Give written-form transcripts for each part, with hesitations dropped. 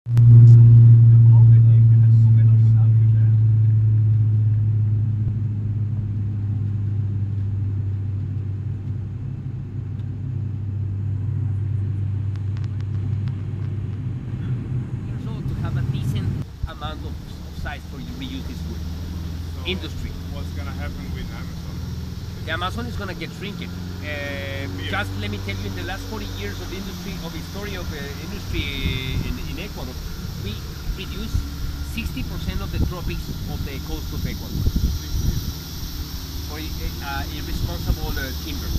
years old to have a decent amount of size for you to reuse this wood. So Industry. What's gonna happen with Amazon? The Amazon is gonna get shrinking. Just let me tell you, in the last 40 years of industry, of history of industry in Ecuador, we reduced 60% of the tropics of the coast of Ecuador for irresponsible timber.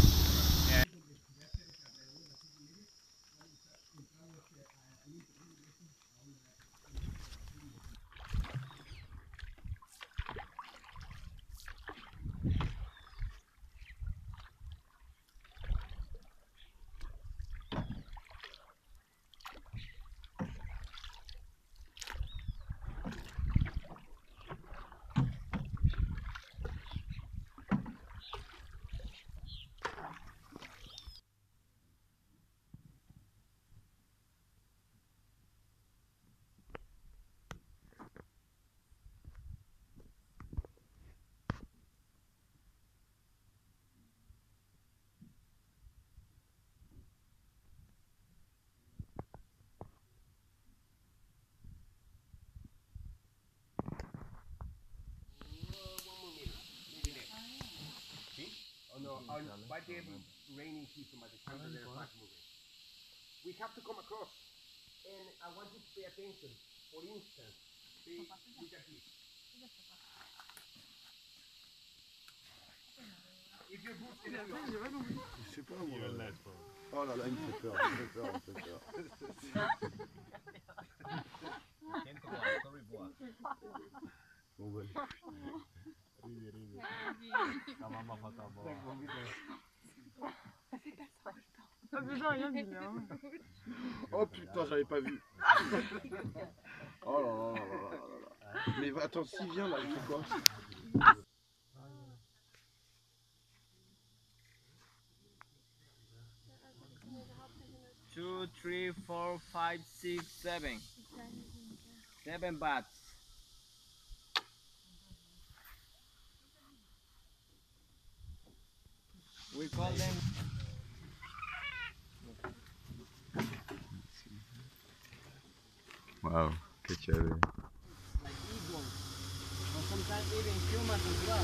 By the rainy season, by the time that they're fast moving, we have to come across, and I want you to pay attention. For instance, look at this. If you're good, Je sais pas moi. Even less for Oh là là, il me fait peur, il me fait peur, il me fait peur. Bon bah, oh putain, j'avais pas vu. Oh là là là là là là. Mais attends, s'il vient là, il fait quoi? 2, 3, 4, 5, 6, 7. 7 bats. We call them. Wow, che chévere. Like eagles, or sometimes even humans as well.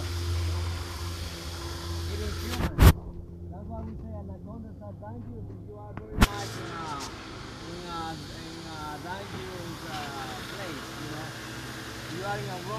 Even humans. That's why we say anacondas are dangerous if you are very much in a dangerous place, you know. You are in a rock.